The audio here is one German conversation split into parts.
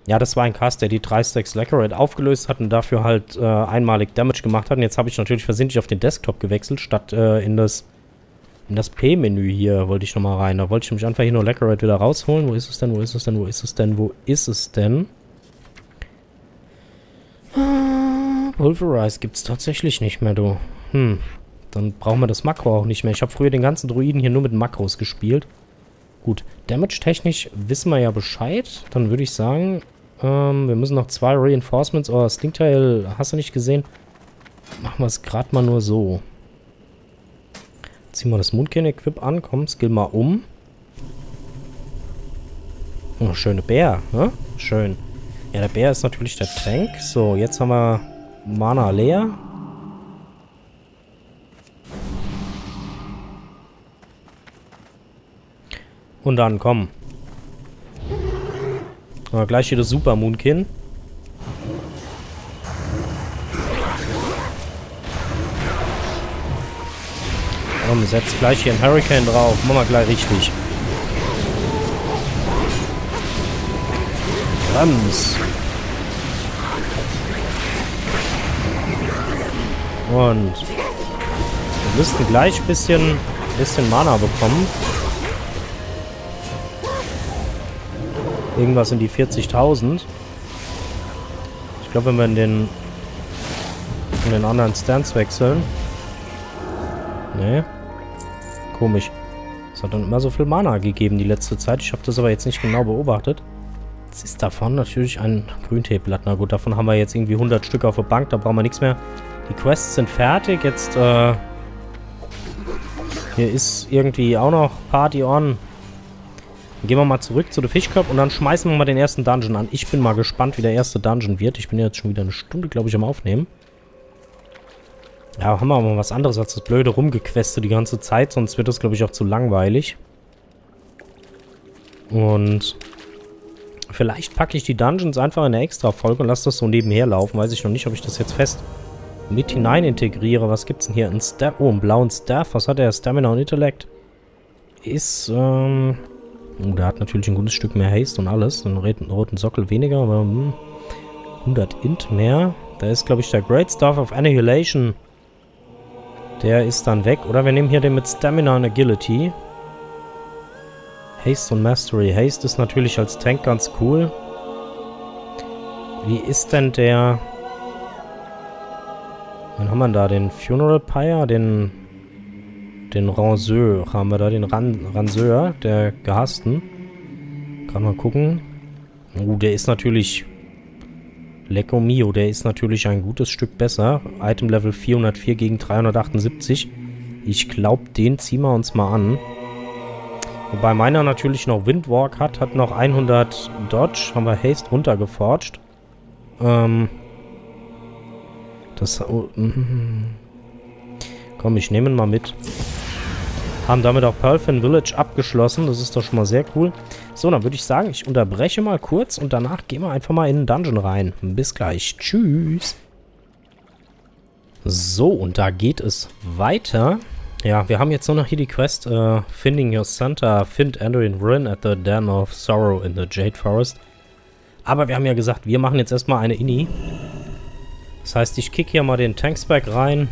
Ja, das war ein Cast, der die 3 Stacks Lacerate aufgelöst hat und dafür halt einmalig Damage gemacht hat. Und jetzt habe ich natürlich versehentlich auf den Desktop gewechselt, statt in das P-Menü hier wollte ich nochmal rein. Da wollte ich mich einfach hier nur Lacerate wieder rausholen. Wo ist es denn? Wo ist es denn? Wo ist es denn? Wo ist es denn? Pulverize gibt es tatsächlich nicht mehr, du. Dann brauchen wir das Makro auch nicht mehr. Ich habe früher den ganzen Druiden hier nur mit Makros gespielt. Gut, Damage-technisch wissen wir ja Bescheid. Dann würde ich sagen, wir müssen noch 2 Reinforcements. Oh, Slinktail, hast du nicht gesehen? Machen wir es gerade mal nur so. Ziehen wir das Moonkin-Equip an. Komm, skill mal um. Oh, schöne Bär, ne? Schön. Ja, der Bär ist natürlich der Tank. So, jetzt haben wir Mana leer. Und dann, komm. Aber gleich wieder Super Moonkin. Komm, setz gleich hier einen Hurricane drauf. Machen wir gleich richtig. Rams. Und wir müssten gleich ein bisschen Mana bekommen. Irgendwas in die 40.000. Ich glaube, wenn wir in den anderen Stance wechseln. Nee. Komisch. Es hat dann immer so viel Mana gegeben die letzte Zeit. Ich habe das aber jetzt nicht genau beobachtet. Jetzt ist davon natürlich ein Grünteeblatt. Na gut, davon haben wir jetzt irgendwie 100 Stück auf der Bank. Da brauchen wir nichts mehr. Die Quests sind fertig. Jetzt, hier ist irgendwie auch noch Party on. Dann gehen wir mal zurück zu The Fish Cup und dann schmeißen wir mal den ersten Dungeon an. Ich bin mal gespannt, wie der erste Dungeon wird. Ich bin jetzt schon wieder eine Stunde, glaube ich, am Aufnehmen. Ja, haben wir aber was anderes als das blöde Rumgequeste die ganze Zeit. Sonst wird das, glaube ich, auch zu langweilig. Und vielleicht packe ich die Dungeons einfach in eine Extra-Folge und lasse das so nebenher laufen. Weiß ich noch nicht, ob ich das jetzt fest mit hinein integriere. Was gibt's denn hier? Oh, einen blauen Staff. Was hat der? Stamina und Intellect. Ist, oh, der hat natürlich ein gutes Stück mehr Haste und alles. Einen roten Sockel weniger, aber 100 Int mehr. Da ist, glaube ich, der Great Staff of Annihilation. Der ist dann weg. Oder wir nehmen hier den mit Stamina und Agility. Haste und Mastery. Haste ist natürlich als Tank ganz cool. Wie ist denn der... Wann haben wir da? Den Funeral Pyre? Den Ranseur haben wir da. Den Ranseur, der gehassten. Kann mal gucken. Der ist natürlich... Lecco Mio, der ist natürlich ein gutes Stück besser. Item Level 404 gegen 378. Ich glaube, den ziehen wir uns mal an. Wobei meiner natürlich noch Windwalk hat noch 100 Dodge. Haben wir Haste runtergeforgt. Komm, ich nehme ihn mal mit. Haben damit auch Pearlfin Village abgeschlossen. Das ist doch schon mal sehr cool. So, dann würde ich sagen, ich unterbreche mal kurz und danach gehen wir einfach mal in den Dungeon rein. Bis gleich. Tschüss. So, und da geht es weiter. Ja, wir haben jetzt nur noch hier die Quest Finding Your Santa, Find Anduin Wrynn at the Den of Sorrow in the Jade Forest. Aber wir haben ja gesagt, wir machen jetzt erstmal eine Inni. Das heißt, ich kicke hier mal den Tankspec rein.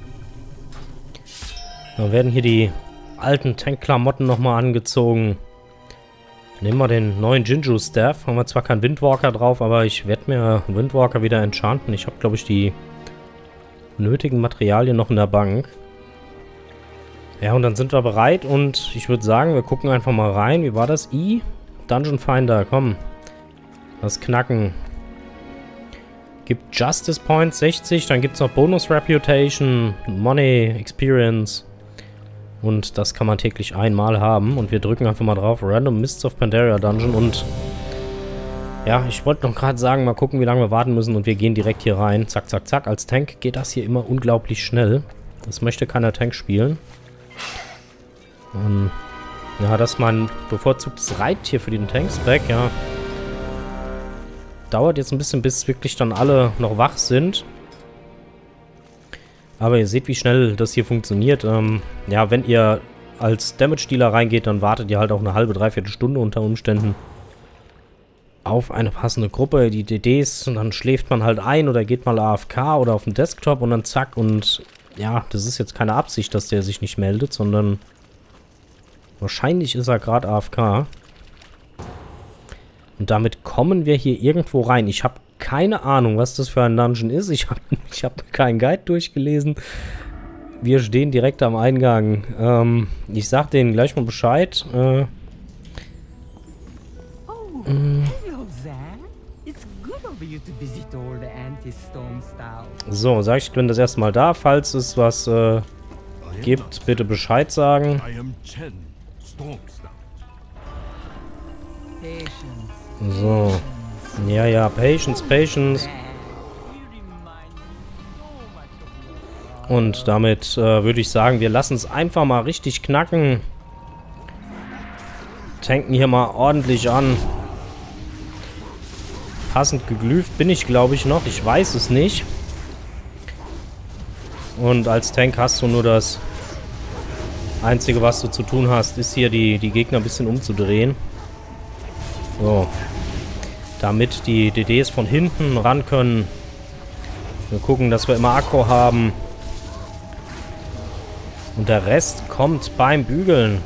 Dann werden hier die alten Tank-Klamotten nochmal angezogen. Nehmen wir den neuen Jinju Staff. Haben wir zwar keinen Windwalker drauf, aber ich werde mir Windwalker wieder enchanten. Ich habe, glaube ich, die nötigen Materialien noch in der Bank. Ja, und dann sind wir bereit und ich würde sagen, wir gucken einfach mal rein. Wie war das? Dungeon Finder, komm. Das Knacken. Gibt Justice Points 60, dann gibt es noch Bonus Reputation, Money, Experience. Und das kann man täglich einmal haben. Und wir drücken einfach mal drauf. Random Mists of Pandaria Dungeon. Und ja, ich wollte noch gerade sagen, mal gucken, wie lange wir warten müssen. Und wir gehen direkt hier rein. Zack, zack, zack. Als Tank geht das hier immer unglaublich schnell. Das möchte keiner Tank spielen. Ja, das ist mein bevorzugtes Reittier für den Tank-Spec, ja. Dauert jetzt ein bisschen, bis wirklich dann alle noch wach sind. Aber ihr seht, wie schnell das hier funktioniert. Ja, wenn ihr als Damage-Dealer reingeht, dann wartet ihr halt auch eine halbe, dreiviertel Stunde unter Umständen. auf eine passende Gruppe, die DDs, und dann schläft man halt ein oder geht mal AFK oder auf den Desktop und dann zack. Und ja, das ist jetzt keine Absicht, dass der sich nicht meldet, sondern wahrscheinlich ist er gerade AFK. Und damit kommen wir hier irgendwo rein. Ich habe keine Ahnung, was das für ein Dungeon ist. Ich hab keinen Guide durchgelesen. Wir stehen direkt am Eingang. Ich sag denen gleich mal Bescheid. So, sag ich, bin das erste Mal da. Falls es was gibt, bitte Bescheid sagen. So. Ja, ja, Patience, Patience. Und damit würde ich sagen, wir lassen es einfach mal richtig knacken. Tanken hier mal ordentlich an. Passend geglüft bin ich, glaube ich, noch. Ich weiß es nicht. Und als Tank hast du nur das Einzige, was du zu tun hast, ist hier die Gegner ein bisschen umzudrehen. So. Damit die DDs von hinten ran können. Wir gucken, dass wir immer Aggro haben. Und der Rest kommt beim Bügeln.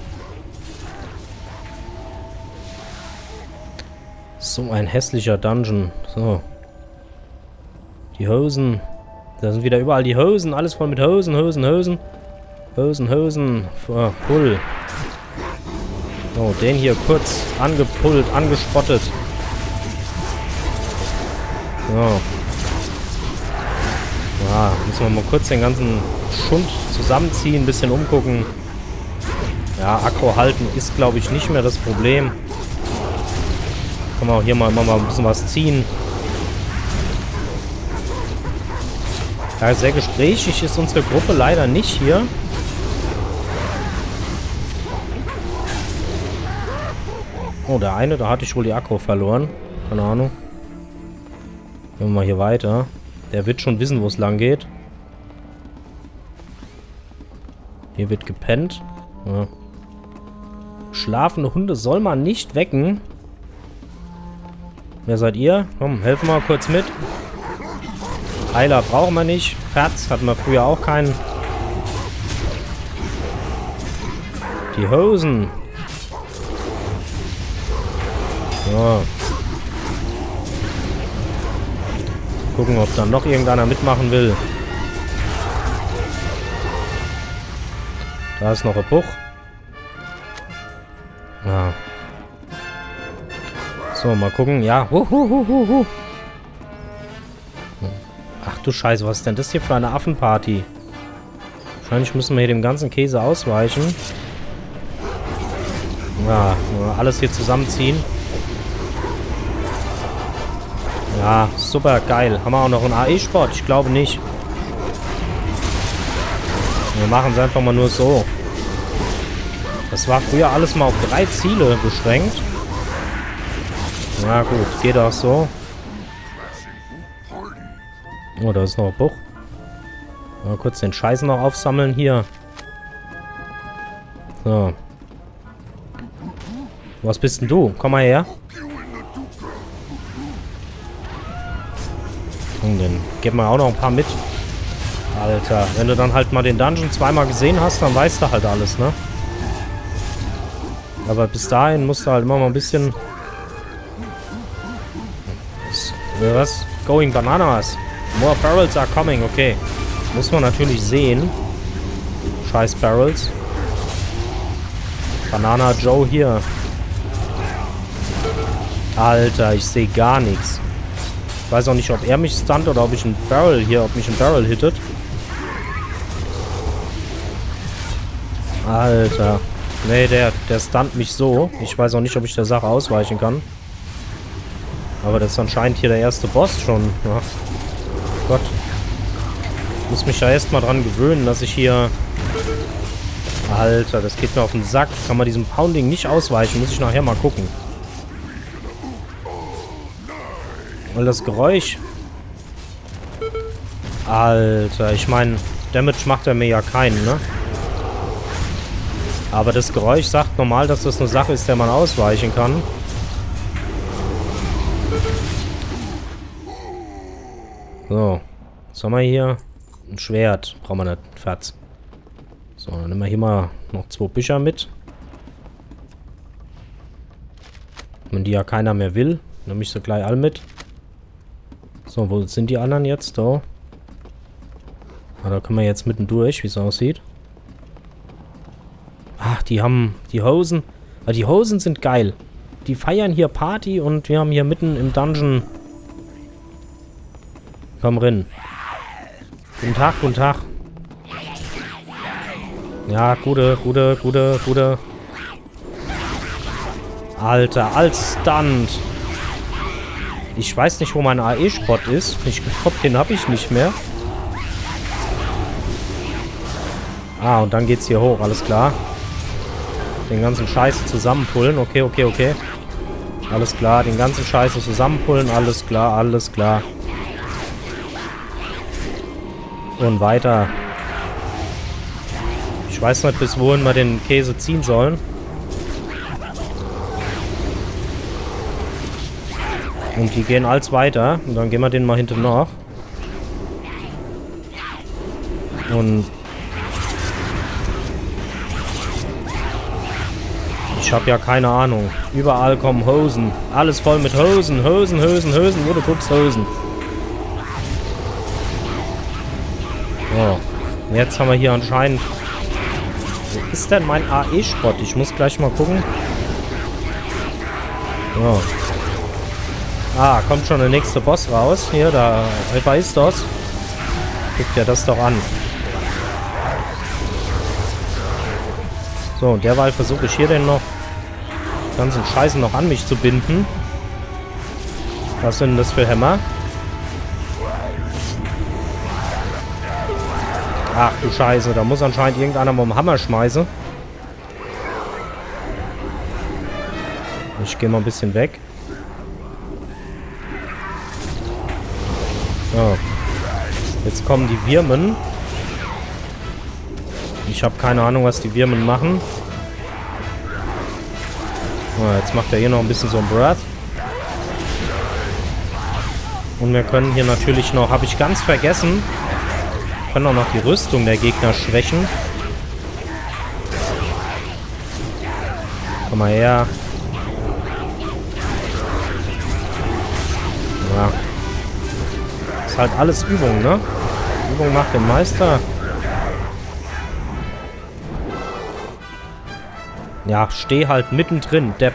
So ein hässlicher Dungeon. So. Die Hosen. Da sind wieder überall die Hosen. Alles voll mit Hosen, Hosen, Hosen. Hosen, Hosen. Pull. So, den hier kurz angepullt, angespottet. So. Ja, müssen wir mal kurz den ganzen Schund zusammenziehen, ein bisschen umgucken. Ja, Aggro halten ist, glaube ich, nicht mehr das Problem. Kann man auch hier mal ein bisschen was ziehen. Ja, sehr gesprächig ist unsere Gruppe leider nicht hier. Oh, der eine, da hatte ich wohl die Aggro verloren. Keine Ahnung. Gehen wir mal hier weiter. Der wird schon wissen, wo es lang geht. Hier wird gepennt. Ja. Schlafende Hunde soll man nicht wecken. Wer seid ihr? Komm, helfen wir mal kurz mit. Heiler brauchen wir nicht. Ferz hatten wir früher auch keinen. Die Hosen. So. Gucken, ob dann noch irgendeiner mitmachen will. Da ist noch ein Buch. Ja. So, mal gucken. Ja. Ach du Scheiße, was ist denn das hier für eine Affenparty? Wahrscheinlich müssen wir hier dem ganzen Käse ausweichen. Ja, alles hier zusammenziehen. Ja, super geil. Haben wir auch noch einen AE-Sport? Ich glaube nicht. Wir machen es einfach mal nur so. Das war früher alles mal auf 3 Ziele beschränkt. Na gut, geht auch so. Oh, da ist noch ein Buch. Mal kurz den Scheiß noch aufsammeln hier. So. Was bist denn du? Komm mal her. Und dann geben wir auch noch ein paar mit. Alter, wenn du dann halt mal den Dungeon zweimal gesehen hast, dann weißt du halt alles, ne? Aber bis dahin musst du halt immer mal ein bisschen... Was? Going bananas. More barrels are coming, okay. Muss man natürlich sehen. Scheiß Barrels. Banana Joe hier. Alter, ich sehe gar nichts. Ich weiß auch nicht, ob er mich stunt oder ob mich ein Barrel hittet. Alter. Nee, der stunt mich so. Ich weiß auch nicht, ob ich der Sache ausweichen kann. Aber das ist anscheinend hier der erste Boss schon. Ja. Gott. Ich muss mich da erstmal dran gewöhnen, dass ich hier... Alter, das geht mir auf den Sack. Kann man diesem Pounding nicht ausweichen. Muss ich nachher mal gucken. Weil das Geräusch... Alter, ich meine, Damage macht er mir ja keinen, ne? Aber das Geräusch sagt normal, dass das eine Sache ist, der man ausweichen kann. So. Was haben wir hier? Ein Schwert. Brauchen wir nicht. Fertig. So, dann nehmen wir hier mal noch 2 Bücher mit. Wenn die ja keiner mehr will, nehme ich sie gleich alle mit. So, wo sind die anderen jetzt? Da. Ah, da können wir jetzt mitten durch, wie es aussieht. Ach, die haben die Hosen. Ah, die Hosen sind geil. Die feiern hier Party und wir haben hier mitten im Dungeon. Komm rein. Guten Tag, guten Tag. Ja, gute. Alter, als Stunt. Ich weiß nicht, wo mein AE-Spot ist. Ich glaube, den habe ich nicht mehr. Ah, und dann geht's hier hoch, alles klar. Den ganzen Scheiß zusammenpullen. Okay. Alles klar, den ganzen Scheiß zusammenpullen. Alles klar. Und weiter. Ich weiß nicht, bis wohin wir den Käse ziehen sollen. Und die gehen als weiter. Und dann gehen wir den mal hinten noch. Und ich habe ja keine Ahnung. Überall kommen Hosen. Alles voll mit Hosen. Hosen. Wo du guckst, Hosen. So. Jetzt haben wir hier anscheinend... Wo ist denn mein AE-Spot? Ich muss gleich mal gucken. So. Ah, kommt schon der nächste Boss raus. Hier, da ist das. Guckt ja das doch an. So, und derweil versuche ich hier denn noch die ganzen Scheißen noch an mich zu binden. Was sind das für Hämmer? Ach du Scheiße, da muss anscheinend irgendeiner mal einen Hammer schmeißen. Ich gehe mal ein bisschen weg. So. Jetzt kommen die Wirmen. Ich habe keine Ahnung, was die Wirmen machen. So, jetzt macht er hier noch ein bisschen so ein Breath. Und wir können hier natürlich noch, habe ich ganz vergessen, können auch noch die Rüstung der Gegner schwächen. Komm mal her. Ja. Ist halt alles Übung, ne? Übung macht den Meister. Ja, steh halt mittendrin, Depp.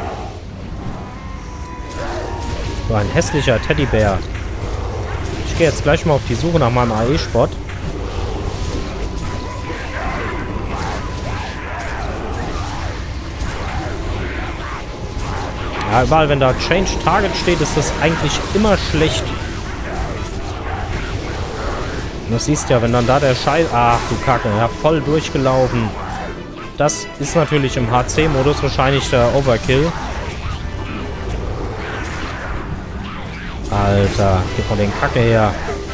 So ein hässlicher Teddybär. Ich gehe jetzt gleich mal auf die Suche nach meinem AE-Spot. Ja, überall, wenn da Change Target steht, ist das eigentlich immer schlecht. Und das siehst du ja, wenn dann da der Scheiß... Ach, du Kacke, ja, voll durchgelaufen. Das ist natürlich im HC-Modus wahrscheinlich der Overkill. Alter, gib mal den Kacke her.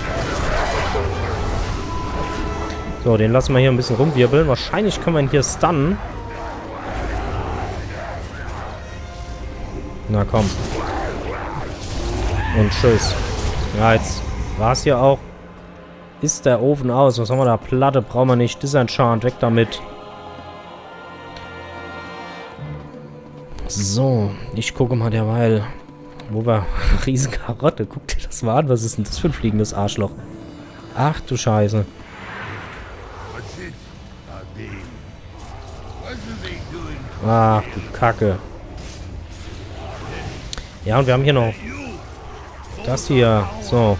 So, den lassen wir hier ein bisschen rumwirbeln. Wahrscheinlich können wir ihn hier stunnen. Na komm. Und tschüss. Ja, jetzt war es hier auch. Ist der Ofen aus? Was haben wir da? Platte brauchen wir nicht. Disenchant, weg damit. So, ich gucke mal derweil. Wo war Riesenkarotte? Guck dir das mal an. Was ist denn das für ein fliegendes Arschloch? Ach du Scheiße. Ach du Kacke. Ja, und wir haben hier noch das hier. So.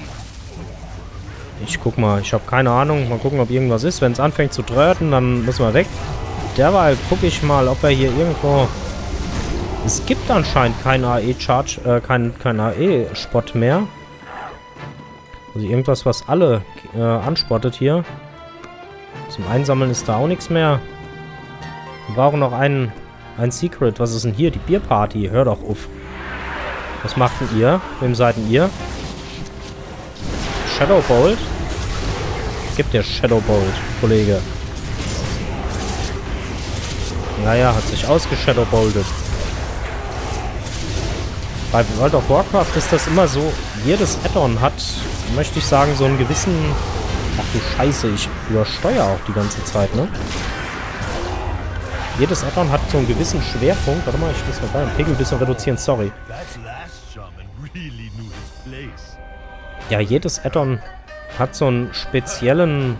Ich guck mal. Ich habe keine Ahnung. Mal gucken, ob irgendwas ist. Wenn es anfängt zu tröten, dann müssen wir weg. Derweil gucke ich mal, ob er hier irgendwo... Es gibt anscheinend keinen AE-Charge, kein AE-Spot mehr. Also irgendwas, was alle anspottet hier. Zum Einsammeln ist da auch nichts mehr. Wir brauchen noch ein Secret. Was ist denn hier? Die Bierparty. Hör doch auf. Was macht denn ihr? Wem seid denn ihr? Shadowbolt? Gibt der Shadowbolt, Kollege. Naja, hat sich ausgeshadowboltet. Bei World of Warcraft ist das immer so, jedes Add-on hat möchte ich sagen, so einen gewissen... Ach du Scheiße, ich übersteuere auch die ganze Zeit, ne? Jedes Add-on hat so einen gewissen Schwerpunkt. Warte mal, ich muss mal den Pegel ein bisschen reduzieren, sorry. Ja, jedes Add-on hat so einen speziellen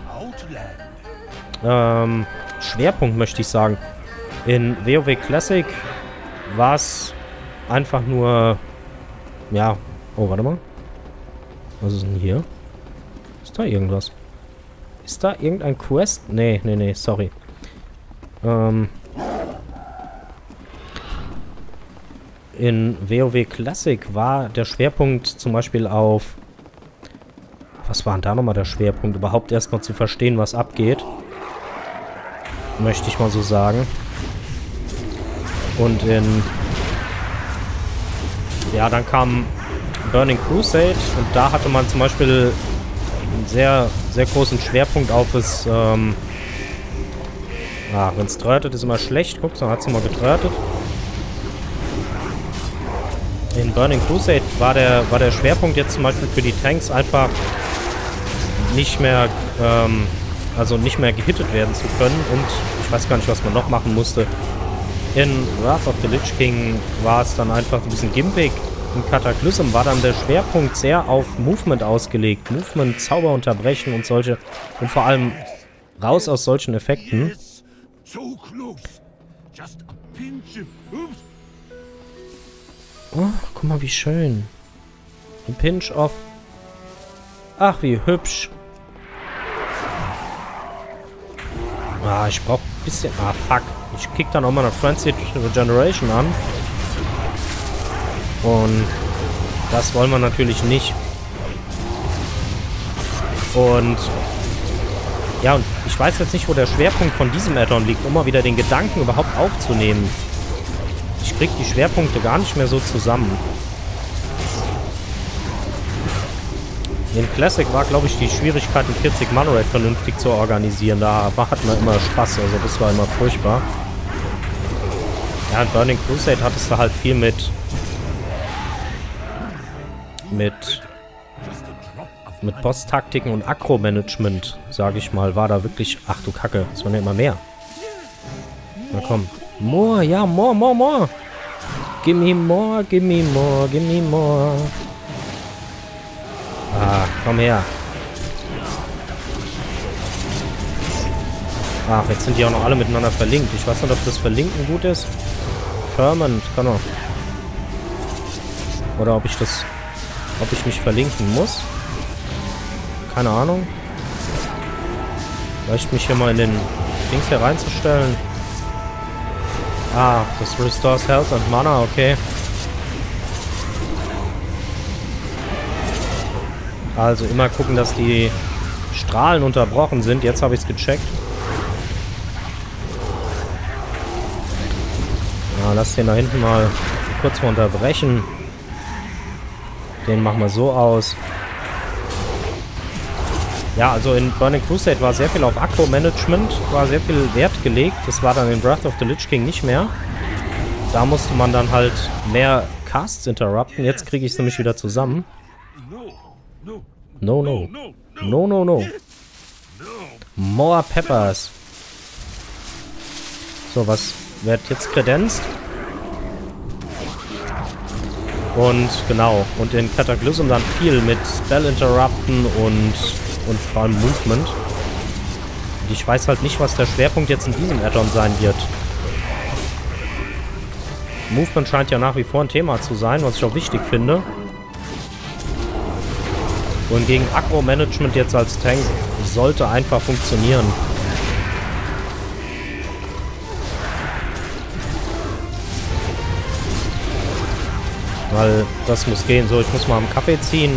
Schwerpunkt, möchte ich sagen. In WoW Classic war es einfach nur... Ja, oh, warte mal. Was ist denn hier? Ist da irgendwas? Ist da irgendein Quest? Nee, sorry. In WoW Classic war der Schwerpunkt zum Beispiel auf... Was war denn da nochmal der Schwerpunkt? Überhaupt erstmal zu verstehen, was abgeht. Möchte ich mal so sagen. Und in... Ja, dann kam Burning Crusade und da hatte man zum Beispiel einen sehr, sehr großen Schwerpunkt auf das... wenn es trötet, ist immer schlecht. Guck, dann hat es immer getrötet. In Burning Crusade war der Schwerpunkt jetzt zum Beispiel für die Tanks einfach nicht mehr, also nicht mehr gehittet werden zu können. Und ich weiß gar nicht, was man noch machen musste. In Wrath of the Lich King war es dann einfach ein bisschen gimpig. In Cataclysm war dann der Schwerpunkt sehr auf Movement ausgelegt. Movement, Zauber unterbrechen und solche. Und vor allem raus aus solchen Effekten. Oh, guck mal, wie schön. Ein Pinch-Off. Ach, wie hübsch. Ah, ich brauche ein bisschen... Ah, fuck. Ich kick dann auch mal eine Frenzied Regeneration an. Und das wollen wir natürlich nicht. Und... Ja, und ich weiß jetzt nicht, wo der Schwerpunkt von diesem Add-on liegt, um mal wieder den Gedanken überhaupt aufzunehmen. Ich krieg die Schwerpunkte gar nicht mehr so zusammen. In Classic war, glaube ich, die Schwierigkeit, ein 40 Mana-Rate vernünftig zu organisieren. Da hat man immer Spaß, also das war immer furchtbar. Ja, in Burning Crusade hattest du halt viel mit Boss-Taktiken und Akro-Management, sage ich mal, war da wirklich... Ach du Kacke, es waren ja immer mehr. Na komm. More, ja, more. Give me more, give me more, give me more. Ah, komm her. Ach, jetzt sind die auch noch alle miteinander verlinkt. Ich weiß nicht, ob das Verlinken gut ist. Ferment, kann er. Oder ob ich mich verlinken muss. Keine Ahnung. Vielleicht mich hier mal in den Dings hier reinzustellen. Ah, das restores Health und Mana, okay. Also immer gucken, dass die Strahlen unterbrochen sind. Jetzt habe ich es gecheckt. Ja, lass den da hinten mal kurz mal unterbrechen. Den machen wir so aus. Ja, also in Burning Crusade war sehr viel auf Akro-Management, war sehr viel Wert gelegt. Das war dann in Wrath of the Lich King nicht mehr. Da musste man dann halt mehr Casts interrupten. Jetzt kriege ich es nämlich wieder zusammen. No. More Peppers. So, was wird jetzt kredenzt? Und genau, und in Cataclysm dann viel mit Spell Interrupten und vor allem Movement. Und ich weiß halt nicht, was der Schwerpunkt jetzt in diesem Add-on sein wird. Movement scheint ja nach wie vor ein Thema zu sein, was ich auch wichtig finde. Und gegen Akro-Management jetzt als Tank sollte einfach funktionieren. Weil das muss gehen. So, ich muss mal am Kaffee ziehen.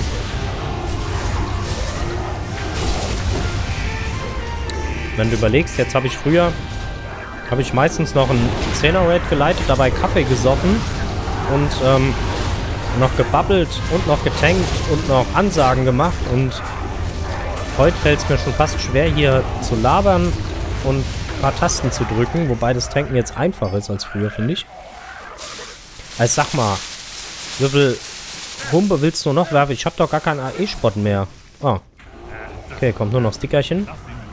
Wenn du überlegst, jetzt habe ich meistens noch einen 10er-Raid geleitet, dabei Kaffee gesoffen und noch gebabbelt und noch getankt und noch Ansagen gemacht. Und heute fällt es mir schon fast schwer, hier zu labern und ein paar Tasten zu drücken, wobei das Tanken jetzt einfacher ist als früher, finde ich. Also sag mal, wie viel Humpe willst du noch werfen? Ich habe doch gar keinen AE-Spot mehr. Ah. Okay, kommt nur noch Stickerchen.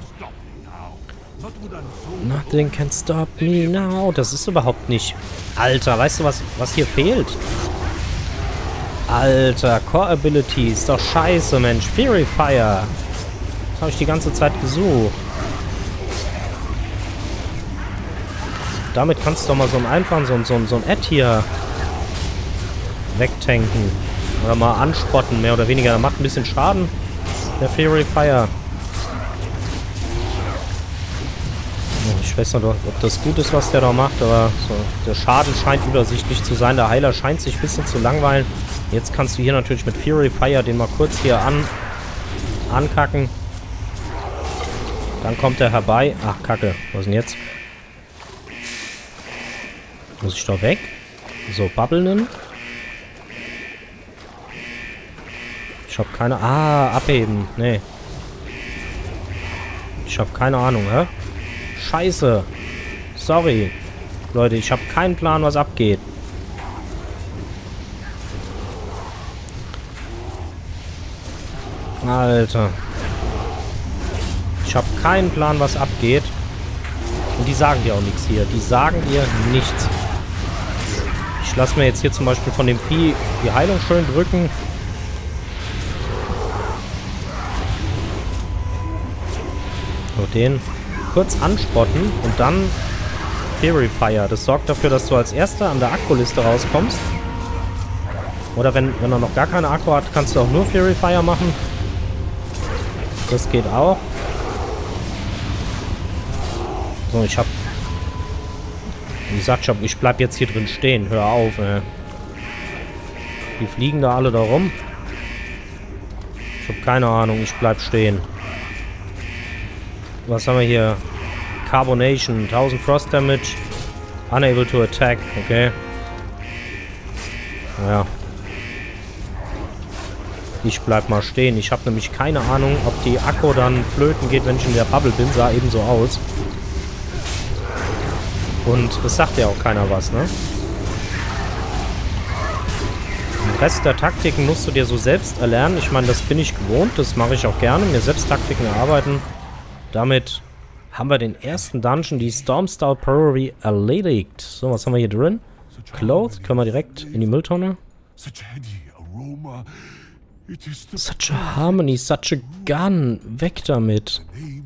Nothing can stop me now. Das ist überhaupt nicht... Alter, weißt du, was hier fehlt? Alter, Core Ability ist doch scheiße, Mensch. Fury Fire. Das habe ich die ganze Zeit gesucht. Damit kannst du doch mal so einen einfachen, so ein Ad hier wegtanken. Oder mal anspotten, mehr oder weniger. Der macht ein bisschen Schaden. Der Fury Fire. Ich weiß nicht, ob das gut ist, was der da macht, aber so, der Schaden scheint übersichtlich zu sein. Der Heiler scheint sich ein bisschen zu langweilen. Jetzt kannst du hier natürlich mit Fury Fire den mal kurz hier ankacken. Dann kommt er herbei. Ach, Kacke. Was ist denn jetzt? Muss ich doch weg? So, Bubblen. Ich habe keine... Ah, abheben. Nee. Ich habe keine Ahnung, hä? Scheiße. Sorry. Leute, ich habe keinen Plan, was abgeht. Alter. Ich habe keinen Plan, was abgeht. Und die sagen dir auch nichts hier. Die sagen dir nichts. Ich lasse mir jetzt hier zum Beispiel von dem Vieh die Heilung schön drücken. So, den kurz anspotten und dann Fury Fire. Das sorgt dafür, dass du als Erster an der Akku-Liste rauskommst. Oder wenn er noch gar keine Akku hat, kannst du auch nur Fury Fire machen. Das geht auch. So, ich hab... Wie gesagt, ich bleib jetzt hier drin stehen. Hör auf, ey. Die fliegen da alle da rum. Ich habe keine Ahnung, ich bleib stehen. Was haben wir hier? Carbonation, 1000 Frost Damage. Unable to attack, okay. Naja. Ich bleib mal stehen. Ich habe nämlich keine Ahnung, ob die Akku dann flöten geht, wenn ich in der Bubble bin. Sah eben so aus. Und es sagt ja auch keiner was, ne? Den Rest der Taktiken musst du dir so selbst erlernen. Ich meine, das bin ich gewohnt. Das mache ich auch gerne. Mir selbst Taktiken erarbeiten. Damit haben wir den ersten Dungeon, die Stormstout Priory, erledigt. So, was haben wir hier drin? Clothes, können wir direkt in die Mülltonne. Such a harmony, such a gun. Weg damit.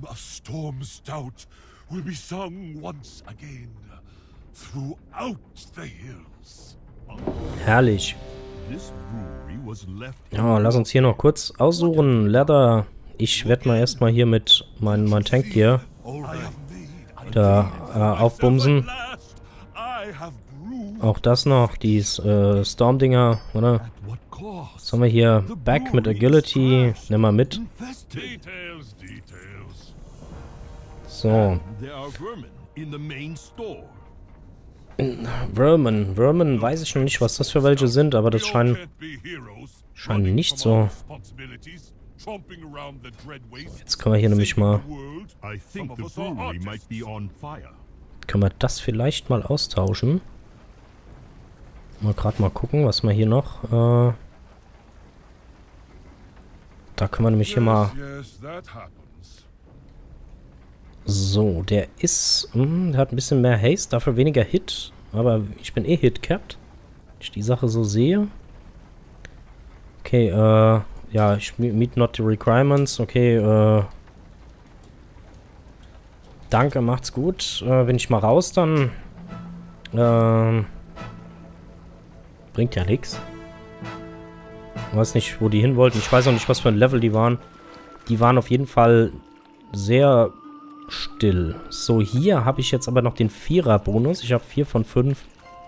Herrlich. Ja, lass uns hier noch kurz aussuchen. Leather. Ich werde mal erstmal hier mit mein Tank hier wieder aufbumsen. Auch das noch, die Storm-Dinger, oder? Was haben wir hier? Back mit Agility. Nehmen wir mit. So. Vermin weiß ich noch nicht, was das für welche sind, aber das scheinen nicht so. Jetzt können wir hier nämlich mal... Können wir das vielleicht mal austauschen? Mal gerade mal gucken, was wir hier noch... Da können wir nämlich hier mal... So, der ist... der hat ein bisschen mehr Haste, dafür weniger Hit. Aber ich bin eh Hit-capped. Wenn ich die Sache so sehe. Okay, ja, ich meet not the requirements. Okay, danke, macht's gut. Bin ich mal raus, dann... bringt ja nichts. Ich weiß nicht, wo die hin wollten. Ich weiß auch nicht, was für ein Level die waren. Die waren auf jeden Fall sehr still. So, hier habe ich jetzt aber noch den 4er-Bonus. Ich habe 4 von 5.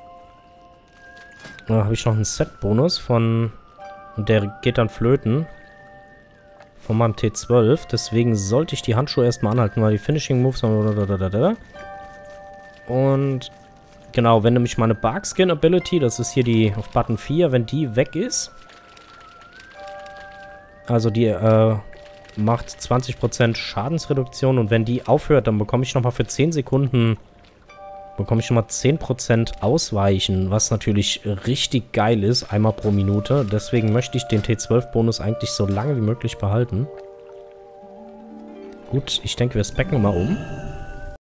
Da habe ich noch einen Set-Bonus von... Und der geht dann flöten. Von meinem T12. Deswegen sollte ich die Handschuhe erstmal anhalten, weil die Finishing Moves... Und... Genau, wenn nämlich meine Barkskin Ability, das ist hier die auf Button 4, wenn die weg ist... Also die, macht 20% Schadensreduktion und wenn die aufhört, dann bekomme ich nochmal für 10 Sekunden bekomme ich schon mal 10% Ausweichen, was natürlich richtig geil ist, einmal pro Minute. Deswegen möchte ich den T12-Bonus eigentlich so lange wie möglich behalten. Gut, ich denke, wir specken mal um.